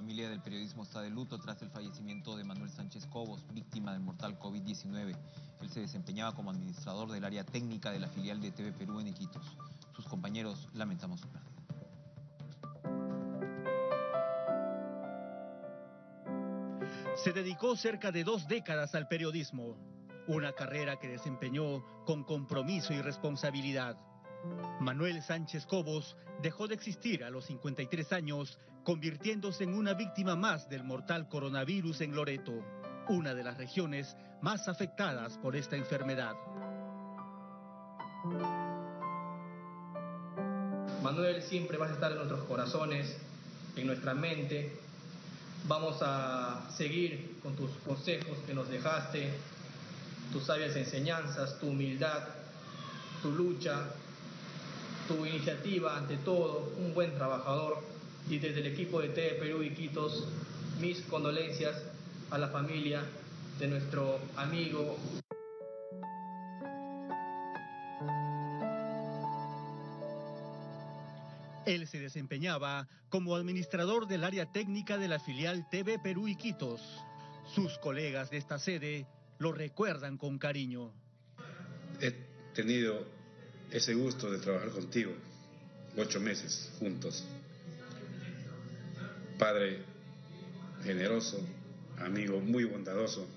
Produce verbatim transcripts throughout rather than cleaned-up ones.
familia del periodismo está de luto tras el fallecimiento de Manuel Sánchez Cobos, víctima del mortal COVID diecinueve. Él se desempeñaba como administrador del área técnica de la filial de T V Perú en Iquitos. Sus compañeros lamentamos su pérdida. Se dedicó cerca de dos décadas al periodismo, una carrera que desempeñó con compromiso y responsabilidad. Manuel Sánchez Cobos dejó de existir a los cincuenta y tres años, convirtiéndose en una víctima más del mortal coronavirus en Loreto, una de las regiones más afectadas por esta enfermedad. Manuel, siempre vas a estar en nuestros corazones, en nuestra mente. Vamos a seguir con tus consejos que nos dejaste, tus sabias enseñanzas, tu humildad, tu lucha, tu iniciativa ante todo, un buen trabajador. Y desde el equipo de T V Perú Iquitos, mis condolencias a la familia de nuestro amigo. Él se desempeñaba como administrador del área técnica de la filial T V Perú Iquitos. Sus colegas de esta sede lo recuerdan con cariño. He tenido ese gusto de trabajar contigo, ocho meses juntos. Padre generoso, amigo muy bondadoso,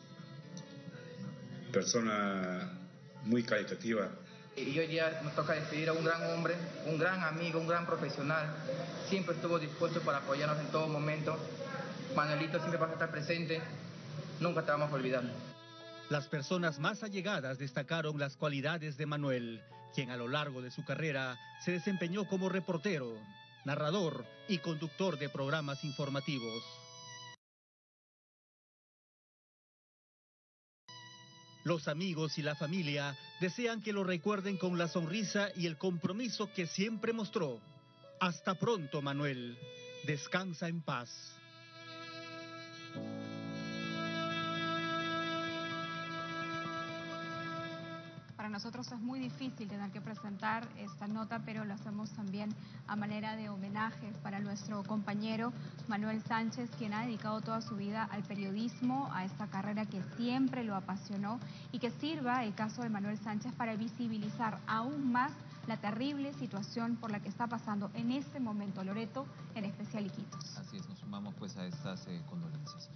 persona muy caritativa. Y hoy día nos toca despedir a un gran hombre, un gran amigo, un gran profesional. Siempre estuvo dispuesto para apoyarnos en todo momento. Manuelito siempre vas a estar presente, nunca te vamos a olvidar. Las personas más allegadas destacaron las cualidades de Manuel, quien a lo largo de su carrera se desempeñó como reportero, narrador y conductor de programas informativos. Los amigos y la familia desean que lo recuerden con la sonrisa y el compromiso que siempre mostró. Hasta pronto, Manuel. Descansa en paz. Para nosotros es muy difícil tener que presentar esta nota, pero lo hacemos también a manera de homenaje para nuestro compañero Manuel Sánchez, quien ha dedicado toda su vida al periodismo, a esta carrera que siempre lo apasionó, y que sirva el caso de Manuel Sánchez para visibilizar aún más la terrible situación por la que está pasando en este momento Loreto, en especial Iquitos. Así es, nos sumamos pues a estas eh, condolencias.